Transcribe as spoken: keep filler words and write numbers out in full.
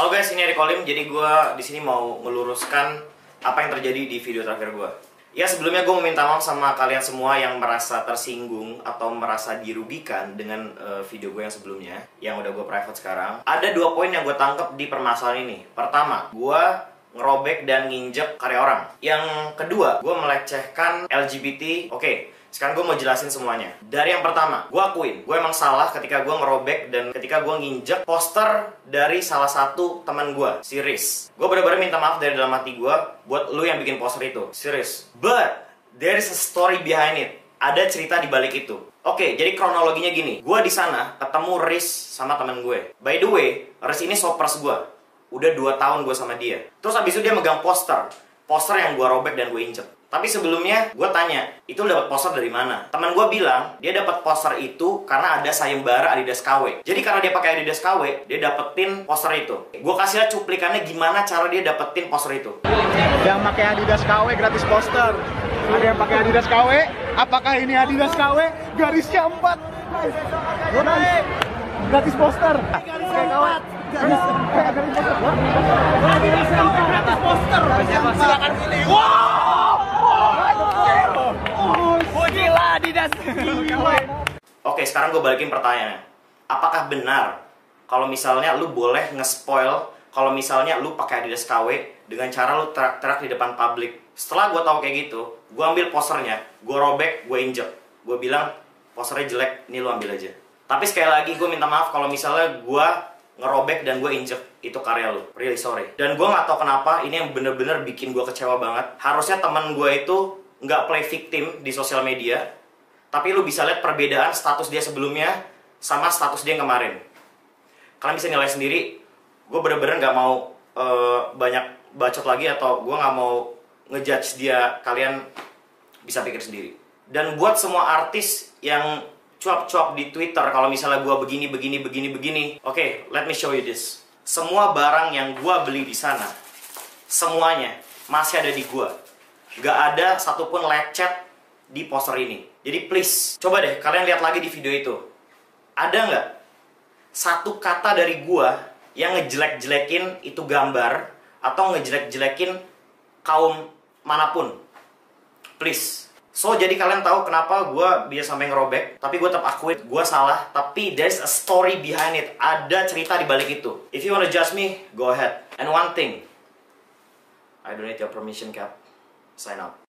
Halo guys, ini Erik Olim. Jadi gue di sini mau meluruskan apa yang terjadi di video terakhir gue. Ya sebelumnya gue meminta maaf sama kalian semua yang merasa tersinggung atau merasa dirugikan dengan uh, video gue yang sebelumnya, yang udah gue private sekarang. Ada dua poin yang gue tangkap di permasalahan ini. Pertama, gue ngerobek dan nginjek karya orang. Yang kedua, gue melecehkan L G B T. Oke. Sekarang gue mau jelasin semuanya. Dari yang pertama, gue akuin, gue emang salah ketika gue ngerobek dan ketika gue nginjek poster dari salah satu teman gue, si Riz. Gue bener-bener minta maaf dari dalam hati gue buat lu yang bikin poster itu, si Riz. But there is a story behind it. Ada cerita di balik itu. Oke, jadi kronologinya gini. Gue di sana ketemu Riz sama teman gue. By the way, Riz ini sopers gue. Udah dua tahun gue sama dia. Terus abis itu dia megang poster. Poster yang gue robek dan gue injek. Tapi sebelumnya gue tanya, itu dapat poster dari mana? Teman gue bilang dia dapat poster itu karena ada sayembara Adidas K W. Jadi karena dia pakai Adidas K W, dia dapetin poster itu. Gue kasih lihat cuplikannya gimana cara dia dapetin poster itu. Yang pakai Adidas K W gratis poster. Ada yang pakai Adidas K W? Apakah ini Adidas K W? Garisnya empat. Naik. Gratis poster. Garisnya empat. Garis gratis poster. Silakan pilih. Wow! Oh, gila Adidas. Oke, sekarang gue balikin pertanyaannya. Apakah benar kalau misalnya lu boleh nge-spoil kalau misalnya lu pakai Adidas K W dengan cara lu terak-terak di depan publik? Setelah gue tahu kayak gitu, gue ambil posternya, gue robek, gue injek. Gue bilang, posternya jelek, ini lu ambil aja. Tapi sekali lagi gue minta maaf kalau misalnya gue ngerobek dan gue injek, itu karya lu. Really sorry. Dan gue gak tahu kenapa, ini yang bener-bener bikin gue kecewa banget. Harusnya teman gue itu nggak play victim di sosial media, tapi lu bisa lihat perbedaan status dia sebelumnya sama status dia yang kemarin. Kalian bisa nilai sendiri. Gue bener-bener nggak mau uh, banyak bacot lagi atau gue nggak mau ngejudge dia. Kalian bisa pikir sendiri. Dan buat semua artis yang cuap-cuap di Twitter kalau misalnya gue begini, begini, begini, begini. Oke, okay, let me show you this. Semua barang yang gue beli di sana, semuanya masih ada di gue. Gak ada satupun lecet di poster ini. Jadi please, coba deh kalian lihat lagi di video itu. Ada nggak satu kata dari gua yang ngejelek-jelekin itu gambar atau ngejelek-jelekin kaum manapun? Please. So, jadi kalian tahu kenapa gua bisa sampai ngerobek, tapi gua tetap akuin gua salah, tapi there's a story behind it. Ada cerita di balik itu. If you wanna judge me, go ahead. And one thing, I don't need your permission, Cap. Sign up.